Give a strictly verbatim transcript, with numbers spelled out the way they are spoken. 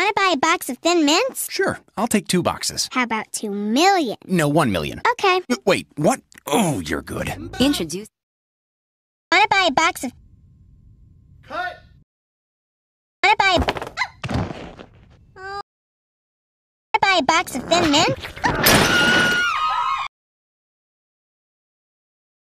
Wanna buy a box of Thin Mints? Sure, I'll take two boxes. How about two million? No, one million. Okay. Wait, what? Oh, you're good. Introduce. Wanna buy a box of... Cut! Wanna buy a... Oh. Wanna buy a box of Thin Mints?